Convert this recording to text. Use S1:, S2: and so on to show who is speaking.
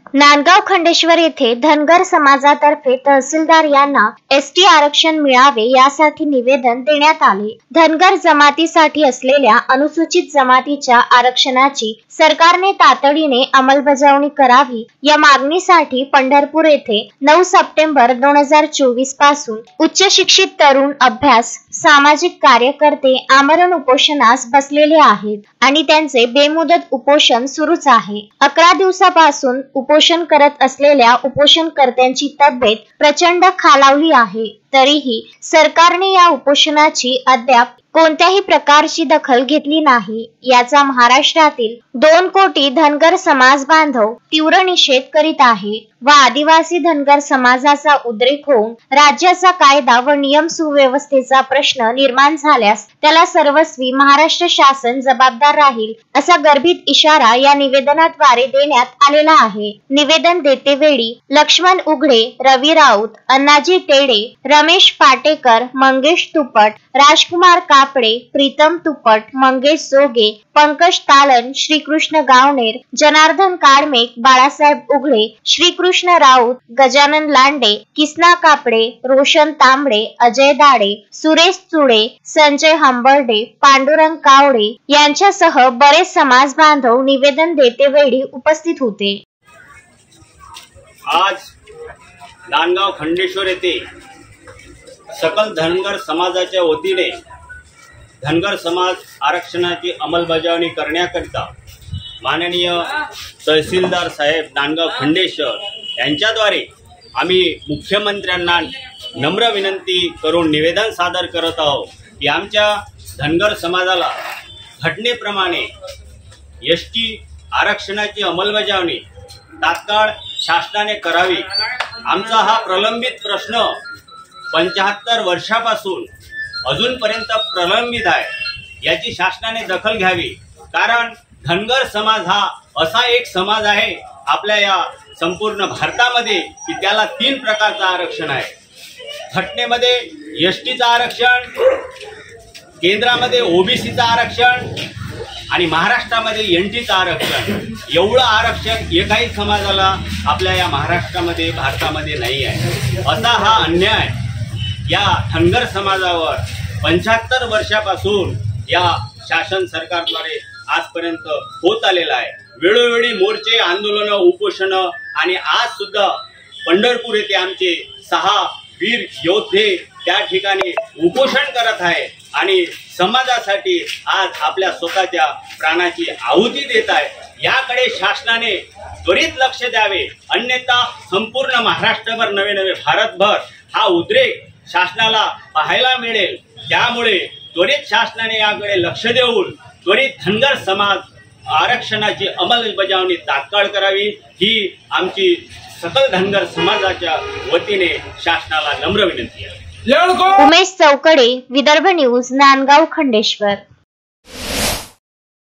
S1: नांदगाव खंडेश्वर येथे धनगर समाजातर्फे तहसीलदार यांना एसटी आरक्षण मिळावे यासाठी निवेदन देण्यात आले। धनगर जमातीसाठी असलेल्या अनुसूचित जमातीच्या आरक्षणाची सरकारने तातडीने अंमलबजावणी करावी या मागणीसाठी पंढरपूर येथे 9 सप्टेंबर 2024 पासून उच्च शिक्षित तरुण अभ्यास सामाजिक कार्यकर्ते आमरण उपोषणास बसलेले आहेत आणि त्यांचे बेमुदत उपोषण सुरूच आहे। 11 दिवसापासून उपोषण करत असलेल्या उपोषणकर्त्यांची तब्येत प्रचंड खालावली आहे। तरीही सरकारने या उपोषणाची अद्याप कोणत्याही प्रकारची दखल घेतली नाही। याचा महाराष्ट्रातील 2 कोटी धनगर समाज बांधव तीव्र निषेध करीत आहे व आदिवासी धनगर समाजाचा उद्रेक होऊन राज्याचा कायदा व नियम सुव्यवस्थेचा प्रश्न निर्माण झाल्यास त्याला सर्वस्वी महाराष्ट्र शासन जबाबदार राहील असा गर्भित इशारा या निवेदनाद्वारे देण्यात आलेला आहे। निवेदन देतेवेळी लक्ष्मण उघडे, रवी राऊत, अण्णाजी टेडे, रमेश पाटेकर, मंगेश तुपट, राजकुमार कापडे, प्रीतम तुपट, मंगेश जोगे, पंकज तालन, श्रीकृष्ण गावणेर, जनार्दन काळमेक, बाळासाहेब उघडे, श्रीकृष्ण राऊत, गजानन लांडे, किसना कापडे, रोशन तांबडे, अजय दाडे, सुरेश चुडे, संजय हंबर्डे, पांडुरंग कावडे यांच्यासह बरेच समाज बांधव निवेदन देतेवेळी उपस्थित होते।
S2: आज नांदगाव खंडेश्वर येथे सकल धनगर समाजाच्या वतीने धनगर समाज आरक्षणाची अंमलबजावणी करण्याकरिता माननीय तहसीलदार साहेब नांदगाव खंडेश्वर यांच्याद्वारे आम्ही मुख्यमंत्र्यांना नम्र विनंती करून निवेदन सादर करत आहोत की आमच्या धनगर समाजाला घटनेप्रमाणे एसटी आरक्षणाची अंमलबजावणी तात्काळ शासनाने करावी। आमचा हा प्रलंबित प्रश्न 75 वर्षापासून अजूनपर्यंत प्रलंबित आहे। याची शासनाने दखल घ्यावी, कारण धनगर समाज हा असा एक समाज आहे आपल्या या संपूर्ण भारतामध्ये की त्याला 3 प्रकारचं आरक्षण आहे। घटनेमध्ये एसटीचं आरक्षण, केंद्रामध्ये ओबीसीचं आरक्षण आणि महाराष्ट्रामध्ये एनटीचं आरक्षण। एवढं आरक्षण एकाही समाजाला आपल्या या महाराष्ट्रामध्ये भारतामध्ये नाही आहे। असा हा अन्याय या धनगर समाजावर 75 वर्षापासून या शासन सरकारद्वारे आजपर्यंत होत आलेला आहे। वेळोवेळी मोर्चे, आंदोलन, उपोषण आणि आज सुद्धा पंढरपूर येथे आमचे 6 वीर योद्धे त्या ठिकाणी उपोषण करत आहे आणि समाजासाठी आज आपल्या स्वतःच्या प्राणाची आहुती देत आहे। याकडे शासनाने त्वरित लक्ष द्यावे, अन्यथा संपूर्ण महाराष्ट्रभर नवे भारतभर हा उद्रेक शासनाला पाहायला मिळेल। त्यामुळे त्वरित शासनाने याकडे लक्ष देऊन त्वरित धनगर समाज आरक्षणाची अंमलबजावणी तात्काळ करावी ही आमची सकल धनगर समाजाच्या वतीने शासनाला नम्र विनंती आहे।
S1: उमेश चौकडे, विदर्भ न्यूज, नांदगाव खंडेश्वर।